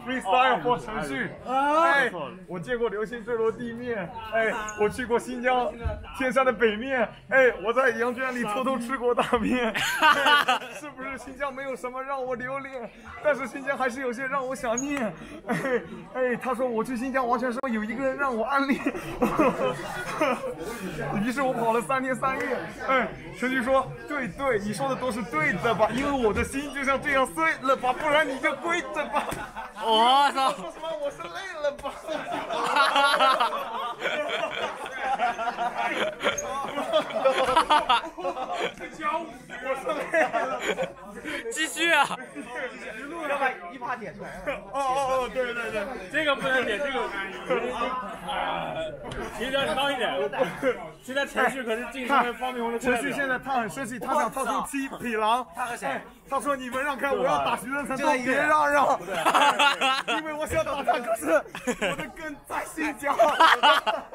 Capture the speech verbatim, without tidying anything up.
Freestyle 或程序。哎，我见过流星坠落地面。哎，我去过新疆天山的北面。哎，我在羊圈里偷偷吃过大便。哎、是不是新疆没有什么让我留恋？但是新疆还是有些让我想念。哎哎，他说我去新疆完全是有一个人让我暗恋。于是我跑了三天三夜。哎，程序说对对，你说的都是对的吧？因为我的心就像这样碎了吧，不然你就跪着吧。 我操！ 说什么？我是累了吧？我是累了。 继续啊！ 要把一趴点出来。 哦哦哦，对对对， 这个不能点，这个其实要高一点。现在程序可是晋升方面红的程序现在他很生气，他想掏出七匹狼。 他和谁？ 他说你们让开，我要打徐仁成，都别让让。因为我想打他，可是我的根在新疆。